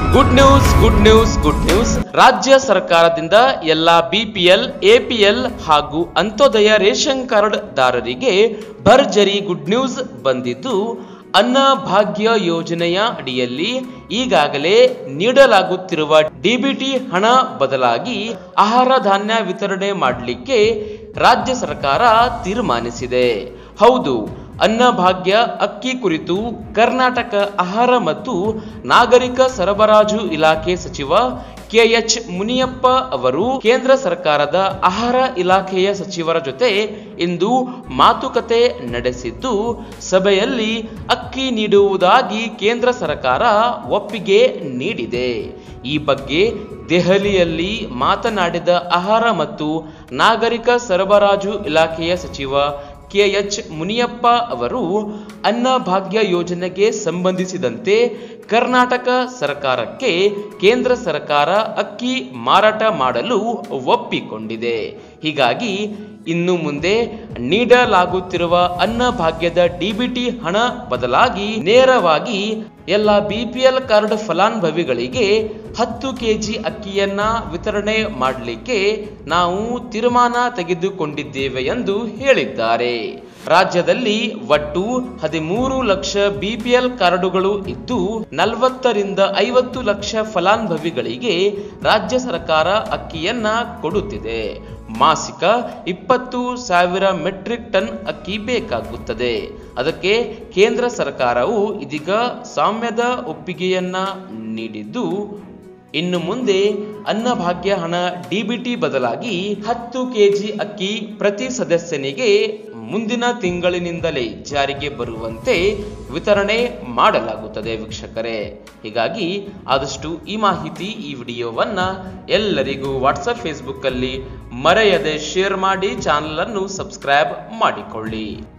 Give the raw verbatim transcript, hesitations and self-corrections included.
Good news good news good news ರಾಜ್ಯ ಸರ್ಕಾರದಿಂದ ಎಲ್ಲ ಬಿಪಿಎಲ್ ಎಪಿಎಲ್ ಹಾಗೂ ಅಂತ್ಯೋದಯ ರೇಷನ್ ಕಾರ್ಡ್ ದಾರರಿಗೆ ಭರ್ಜರಿ ಗುಡ್ ನ್ಯೂಸ್ ಬಂದಿದ್ದು, ಅನ್ನ ಭಾಗ್ಯ ಯೋಜನೆಯ ಅಡಿಯಲ್ಲಿ ಈಗಾಗಲೇ ನೀಡಲಾಗುತ್ತಿರುವ ಡಿಬಿಟಿ ಹಣ ಬದಲಾಗಿ ಆಹಾರ ಧಾನ್ಯ ವಿತರಣೆ ಮಾಡಲಿಕ್ಕೆ ರಾಜ್ಯ ಸರ್ಕಾರ ತೀರ್ಮಾನಿಸಿದೆ. ಹೌದು, ಅನ್ನಭಾಗ್ಯ ಅಕ್ಕಿ ಕುರಿತು ಕರ್ನಾಟಕ ಆಹಾರ ಮತ್ತು ನಾಗರಿಕ ಸರಬರಾಜು ಇಲಾಖೆ ಸಚಿವ ಕೆ ಎಚ್ ಮುನಿಯಪ್ಪ ಅವರು ಕೇಂದ್ರ ಸರ್ಕಾರದ ಆಹಾರ ಇಲಾಖೆಯ ಸಚಿವರ ಜೊತೆ ಇಂದು ಮಾತುಕತೆ ನಡೆಸಿದ್ದು, ಸಭೆಯಲ್ಲಿ ಅಕ್ಕಿ ನೀಡುವುದಾಗಿ ಕೇಂದ್ರ ಸರ್ಕಾರ ಒಪ್ಪಿಗೆ ನೀಡಿದೆ. ಈ ಬಗ್ಗೆ ದೆಹಲಿಯಲ್ಲಿ ಮಾತನಾಡಿದ ಆಹಾರ ಮತ್ತು ನಾಗರಿಕ ಸರಬರಾಜು ಇಲಾಖೆಯ ಸಚಿವ ಕೆ ಎಚ್ ಮುನಿಯಪ್ಪ ಅವರು ಅನ್ನಭಾಗ್ಯ ಯೋಜನೆಗೆ ಸಂಬಂಧಿಸಿದಂತೆ ಕರ್ನಾಟಕ ಸರ್ಕಾರಕ್ಕೆ ಕೇಂದ್ರ ಸರ್ಕಾರ ಅಕ್ಕಿ ಮಾರಾಟ ಮಾಡಲು ಒಪ್ಪಿಕೊಂಡಿದೆ. ಹೀಗಾಗಿ ಇನ್ನು ಮುಂದೆ ನೀಡಲಾಗುತ್ತಿರುವ ಅನ್ನಭಾಗ್ಯದ ಡಿಬಿಟಿ ಹಣ ಬದಲಾಗಿ ನೇರವಾಗಿ ಎಲ್ಲ ಬಿಪಿಎಲ್ ಕಾರ್ಡ್ ಫಲಾನುಭವಿಗಳಿಗೆ ಹತ್ತು ಕೆಜಿ ಅಕ್ಕಿಯನ್ನ ವಿತರಣೆ ಮಾಡಲಿಕ್ಕೆ ನಾವು ತೀರ್ಮಾನ ತೆಗೆದುಕೊಂಡಿದ್ದೇವೆ ಎಂದು ಹೇಳಿದ್ದಾರೆ. ರಾಜ್ಯದಲ್ಲಿ ಒಟ್ಟು ಹದಿಮೂರು ಲಕ್ಷ ಬಿಪಿಎಲ್ ಕಾರ್ಡುಗಳು ಇದ್ದು, ನಲವತ್ತರಿಂದ ಐವತ್ತು ಲಕ್ಷ ಫಲಾನುಭವಿಗಳಿಗೆ ರಾಜ್ಯ ಸರ್ಕಾರ ಅಕ್ಕಿಯನ್ನ ಕೊಡುತ್ತಿದೆ. ಮಾಸಿಕ ಇಪ್ಪತ್ತು ಸಾವಿರ ಮೆಟ್ರಿಕ್ ಟನ್ ಅಕ್ಕಿ ಬೇಕಾಗುತ್ತದೆ. ಅದಕ್ಕೆ ಕೇಂದ್ರ ಸರ್ಕಾರವು ಇದೀಗ ಸಾಮ್ಯದ ಒಪ್ಪಿಗೆಯನ್ನ ನೀಡಿದ್ದು, ಇನ್ನು ಮುಂದೆ ಅನ್ನಭಾಗ್ಯ ಹಣ ಡಿಬಿಟಿ ಬದಲಾಗಿ ಹತ್ತು ಕೆಜಿ ಅಕ್ಕಿ ಪ್ರತಿ ಸದಸ್ಯನಿಗೆ ಮುಂದಿನ ತಿಂಗಳಿನಿಂದಲೇ ಜಾರಿಗೆ ಬರುವಂತೆ ವಿತರಣೆ ಮಾಡಲಾಗುತ್ತದೆ ವೀಕ್ಷಕರೇ. ಹೀಗಾಗಿ ಆದಷ್ಟು ಈ ಮಾಹಿತಿ ಈ ವಿಡಿಯೋವನ್ನ ಎಲ್ಲರಿಗೂ ವಾಟ್ಸಪ್ ಫೇಸ್ಬುಕ್ ಅಲ್ಲಿ ಮರೆಯದೆ ಶೇರ್ ಮಾಡಿ, ಚಾನಲ್ ಅನ್ನು ಸಬ್ಸ್ಕ್ರೈಬ್ ಮಾಡಿಕೊಳ್ಳಿ.